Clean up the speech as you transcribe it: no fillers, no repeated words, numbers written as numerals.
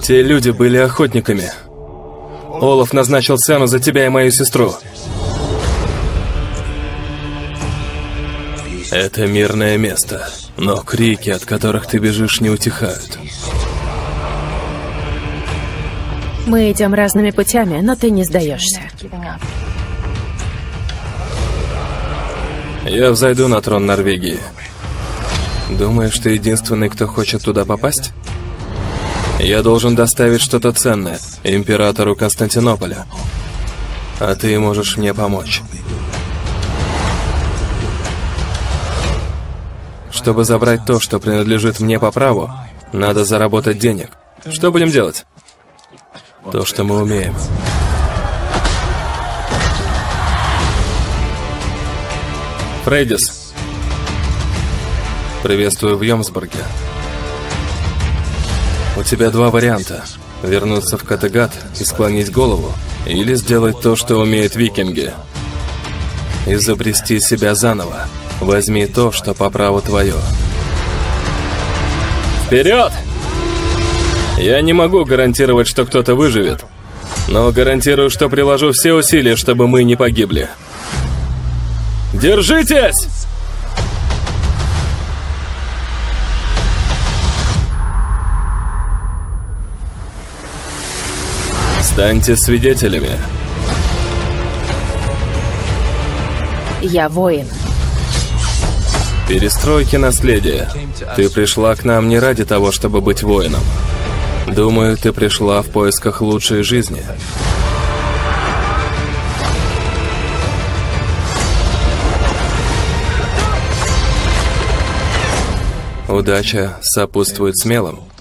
Те люди были охотниками. Олаф назначил цену за тебя и мою сестру. Это мирное место, но крики, от которых ты бежишь, не утихают. Мы идем разными путями, но ты не сдаешься. Я взойду на трон Норвегии. Думаешь, ты единственный, кто хочет туда попасть? Я должен доставить что-то ценное императору Константинополя. А ты можешь мне помочь. Чтобы забрать то, что принадлежит мне по праву, надо заработать денег. Что будем делать? То, что мы умеем. Фрейдис. Приветствую в Йомсбурге. У тебя два варианта. Вернуться в Каттегат и склонить голову, или сделать то, что умеют викинги. Изобрести себя заново. Возьми то, что по праву твое. Вперед! Я не могу гарантировать, что кто-то выживет, но гарантирую, что приложу все усилия, чтобы мы не погибли. Держитесь! Станьте свидетелями. Я воин. Перестройки наследия. Ты пришла к нам не ради того, чтобы быть воином. Думаю, ты пришла в поисках лучшей жизни. Удача сопутствует смелым.